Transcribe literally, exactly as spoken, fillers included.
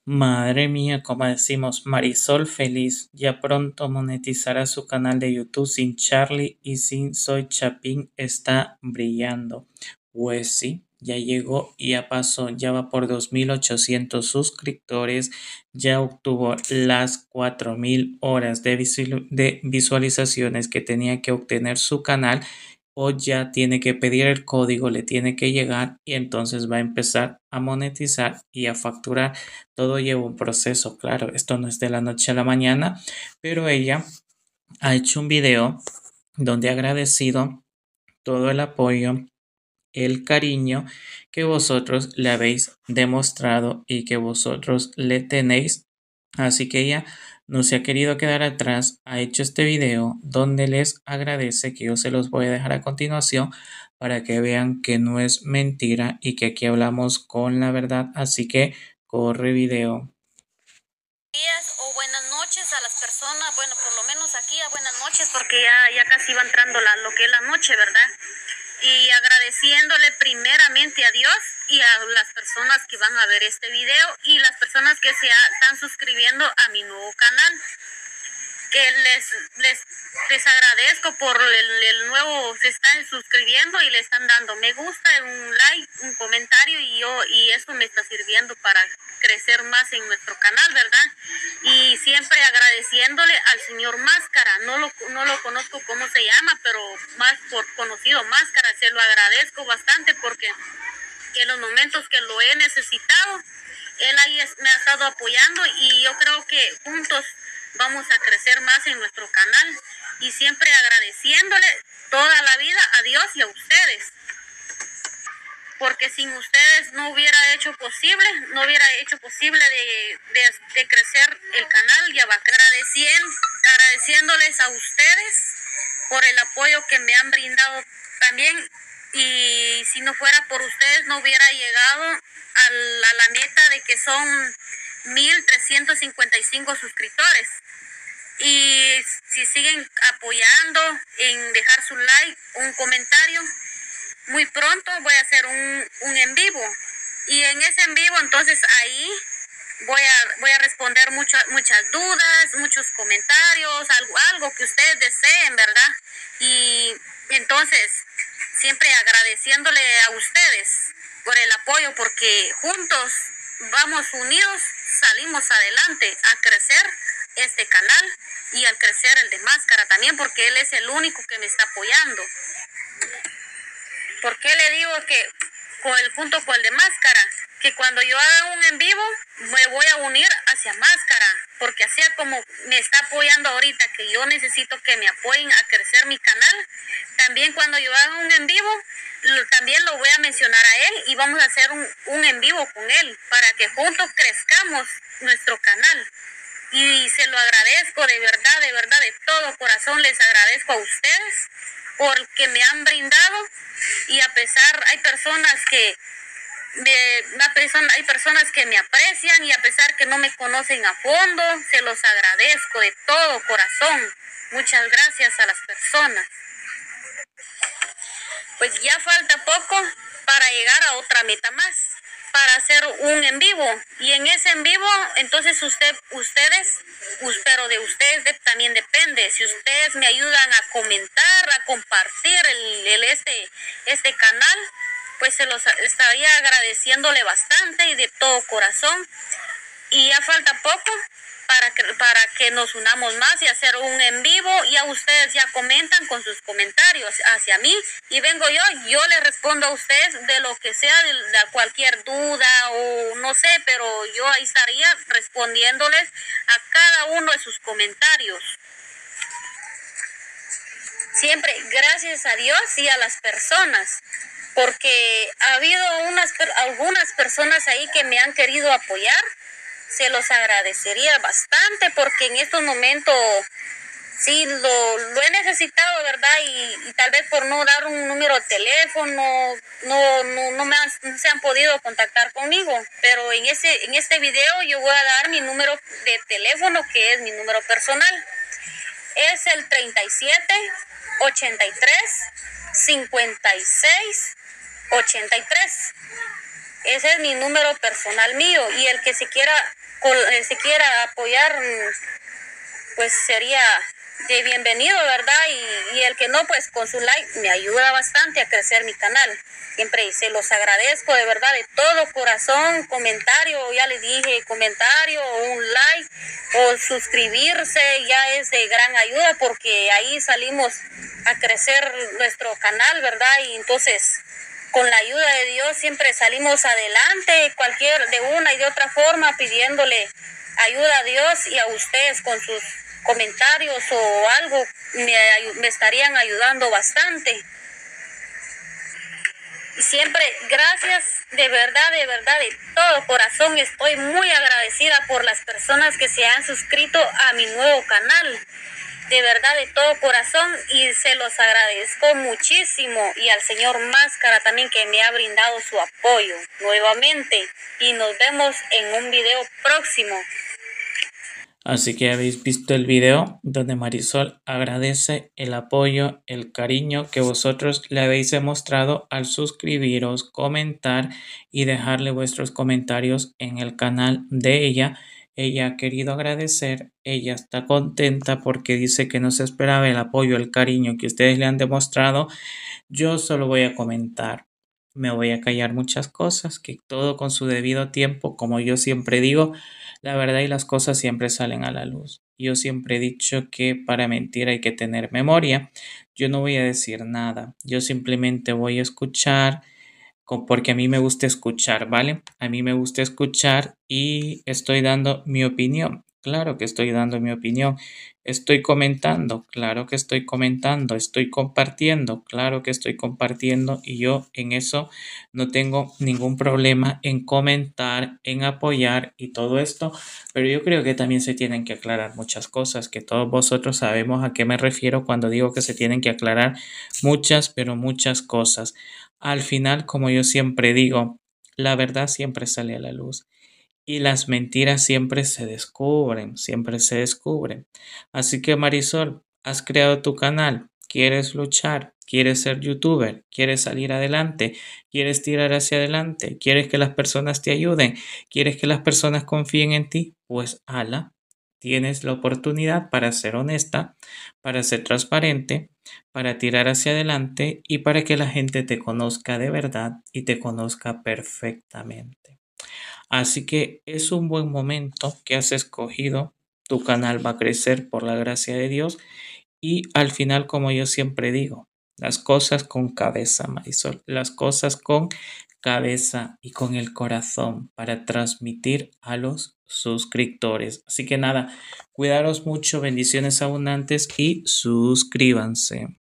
Madre mía, como decimos, Marisol feliz, ya pronto monetizará su canal de YouTube sin Charlie y sin Soy Chapín está brillando. Pues sí, ya llegó, ya pasó, ya va por dos mil ochocientos suscriptores, ya obtuvo las cuatro mil horas de, visual- de visualizaciones que tenía que obtener su canal o ya tiene que pedir el código, le tiene que llegar y entonces va a empezar a monetizar y a facturar. Todo lleva un proceso, claro, esto no es de la noche a la mañana, pero ella ha hecho un video donde ha agradecido todo el apoyo, el cariño que vosotros le habéis demostrado y que vosotros le tenéis. Así que ella no se ha querido quedar atrás, ha hecho este video donde les agradece, que yo se los voy a dejar a continuación para que vean que no es mentira y que aquí hablamos con la verdad. Así que corre video. Días o buenas noches a las personas, bueno, por lo menos aquí a buenas noches porque ya, ya casi va entrando la, lo que es la noche, ¿verdad? Y agradeciéndole primeramente a Dios y a las personas que van a ver este video y las personas que se a, están suscribiendo a mi nuevo canal, que les, les, les agradezco por el, el nuevo, se están suscribiendo y le están dando me gusta, un like, un comentario y yo y eso me está sirviendo para crecer más en nuestro canal, ¿verdad? Y siempre agradeciéndole al señor Máscara, no lo, no lo conozco cómo se llama, pero más por conocido Máscara, se lo agradezco bastante porque en los momentos que lo he necesitado, él ahí es, me ha estado apoyando y yo creo que juntos vamos a crecer más en nuestro canal y siempre agradeciéndole toda la vida a Dios y a ustedes, porque sin ustedes no hubiera hecho posible, no hubiera hecho posible de, de, de crecer el canal. Ya va agradeciendo, agradeciéndoles a ustedes por el apoyo que me han brindado también, y si no fuera por ustedes no hubiera llegado a la, a la meta de que son mil trescientos cincuenta y cinco suscriptores. Y si siguen apoyando en dejar su like, un comentario, muy pronto voy a hacer un, un en vivo. Y en ese en vivo, entonces ahí voy a, voy a responder mucho, muchas dudas, muchos comentarios, algo, algo que ustedes deseen, ¿verdad? Y entonces, siempre agradeciéndole a ustedes por el apoyo, porque juntos vamos unidos, salimos adelante a crecer este canal y al crecer el de Máscara también, porque él es el único que me está apoyando. ¿Por qué le digo que con el junto con el de Máscara? Que cuando yo haga un en vivo me voy a unir hacia Máscara, porque así como me está apoyando ahorita, que yo necesito que me apoyen a crecer mi canal, también cuando yo haga un en vivo lo, también lo voy a mencionar a él y vamos a hacer un, un en vivo con él para que juntos crezcamos nuestro canal. Y se lo agradezco de verdad, de verdad, de todo corazón les agradezco a ustedes porque me han brindado. Y a pesar, hay personas que me, persona, hay personas que me aprecian y a pesar que no me conocen a fondo, se los agradezco de todo corazón. Muchas gracias a las personas. Pues ya falta poco para llegar a otra meta más, para hacer un en vivo. Y en ese en vivo, entonces usted, ustedes, pero de ustedes de, también depende. Si ustedes me ayudan a comentar, a compartir el, el este, este canal, pues se los estaría agradeciéndole bastante y de todo corazón. Y ya falta poco para que, para que nos unamos más y hacer un en vivo. Ya ustedes ya comentan con sus comentarios hacia mí y vengo yo, yo les respondo a ustedes de lo que sea, de, de cualquier duda o no sé, pero yo ahí estaría respondiéndoles a cada uno de sus comentarios. Siempre gracias a Dios y a las personas, porque ha habido unas, algunas personas ahí que me han querido apoyar. Se los agradecería bastante porque en estos momentos sí lo, lo he necesitado, ¿verdad? Y, y tal vez por no dar un número de teléfono, no, no, no, me han, no se han podido contactar conmigo. Pero en, ese, en este video yo voy a dar mi número de teléfono, que es mi número personal. Es el treinta y siete, ochenta y tres, cincuenta y seis, ochenta y tres. Ese es mi número personal mío y el que se quiera eh, si quiera apoyar, pues sería de bienvenido, ¿verdad? Y, y el que no, pues con su like me ayuda bastante a crecer mi canal. Siempre se los agradezco de verdad, de todo corazón. Comentario, ya les dije, comentario o un like o suscribirse ya es de gran ayuda, porque ahí salimos a crecer nuestro canal, ¿verdad? Y entonces, con la ayuda de Dios siempre salimos adelante, cualquier, de una y de otra forma, pidiéndole ayuda a Dios y a ustedes con sus comentarios o algo, me, me estarían ayudando bastante. Y siempre, gracias, de verdad, de verdad, de todo corazón, estoy muy agradecida por las personas que se han suscrito a mi nuevo canal. De verdad, de todo corazón, y se los agradezco muchísimo, y al señor Máscara también, que me ha brindado su apoyo nuevamente, y nos vemos en un video próximo. Así que habéis visto el video donde Marisol agradece el apoyo, el cariño que vosotros le habéis demostrado al suscribiros, comentar y dejarle vuestros comentarios en el canal de ella. Ella ha querido agradecer, ella está contenta porque dice que no se esperaba el apoyo, el cariño que ustedes le han demostrado. Yo solo voy a comentar. Me voy a callar muchas cosas, que todo con su debido tiempo, como yo siempre digo, la verdad y las cosas siempre salen a la luz. Yo siempre he dicho que para mentir hay que tener memoria. Yo no voy a decir nada, yo simplemente voy a escuchar porque a mí me gusta escuchar, ¿vale? A mí me gusta escuchar y estoy dando mi opinión. Claro que estoy dando mi opinión. Estoy comentando, claro que estoy comentando. Estoy compartiendo, claro que estoy compartiendo. Y yo en eso no tengo ningún problema en comentar, en apoyar y todo esto. Pero yo creo que también se tienen que aclarar muchas cosas, que todos vosotros sabemos a qué me refiero cuando digo que se tienen que aclarar muchas, pero muchas cosas. Al final, como yo siempre digo, la verdad siempre sale a la luz y las mentiras siempre se descubren, siempre se descubren. Así que Marisol, has creado tu canal, quieres luchar, quieres ser youtuber, quieres salir adelante, quieres tirar hacia adelante, quieres que las personas te ayuden, quieres que las personas confíen en ti, pues ala, tienes la oportunidad para ser honesta, para ser transparente, para tirar hacia adelante y para que la gente te conozca de verdad y te conozca perfectamente. Así que es un buen momento que has escogido. Tu canal va a crecer por la gracia de Dios y al final, como yo siempre digo, las cosas con cabeza, Marisol, las cosas con cabeza y con el corazón para transmitir a los suscriptores. Así que nada, cuidaros mucho, bendiciones abundantes y suscríbanse.